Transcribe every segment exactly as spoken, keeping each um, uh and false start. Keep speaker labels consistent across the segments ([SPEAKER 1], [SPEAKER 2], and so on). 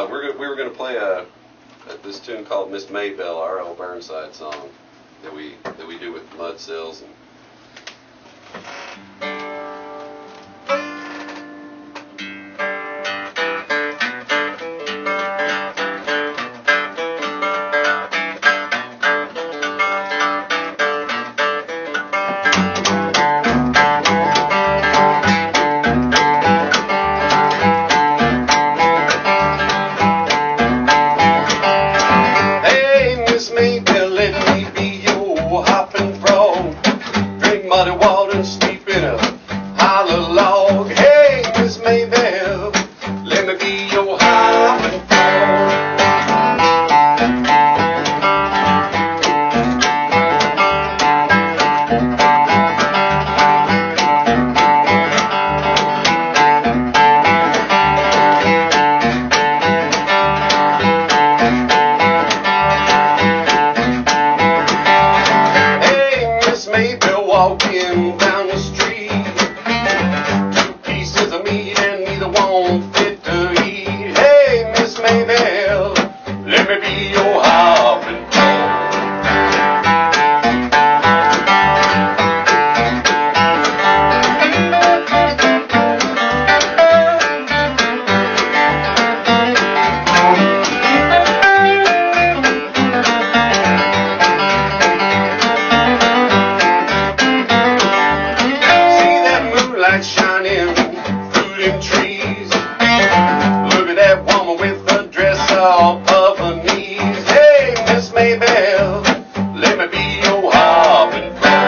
[SPEAKER 1] uh, we're we were going to play a, a this tune called Miss Maybelle, our old Burnside song that we that we do with mud cells and.
[SPEAKER 2] Maybelle, let me be your hopping frog. Drink muddy water and sleep in a hollow log. Hey, Miss Maybelle, let me be your hopping frog. Maybelle walking down the street, two pieces of meat and neither one fit to eat. Hey, Miss Maybelle, let me be your hopping shining through them trees. Look at that woman with the dress all of her knees. Hey, Miss Maybelle, let me be your hopping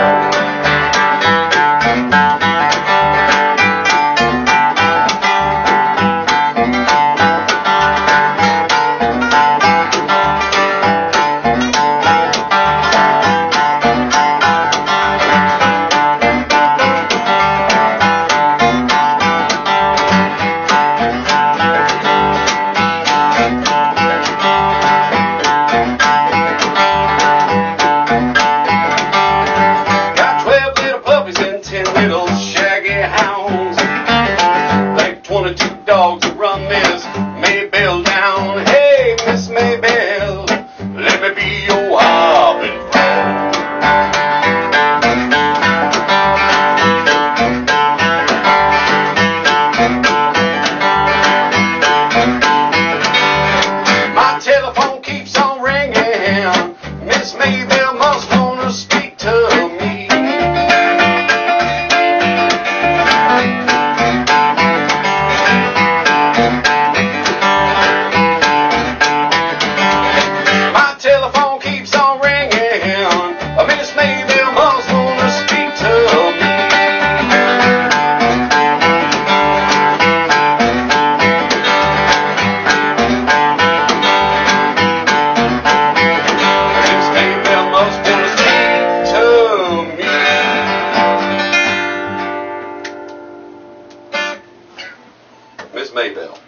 [SPEAKER 2] little shaggy hounds, like twenty-two dogs to run Miss Maybelle down. Hey, Miss Maybelle, let me be your hopping frog. My telephone keeps on ringing. Miss Maybelle must wanna speak to me. Telephone keeps on ringing. Miss Maybelle must wanna speak to me. Miss Maybelle must wanna speak to me. Miss Maybelle.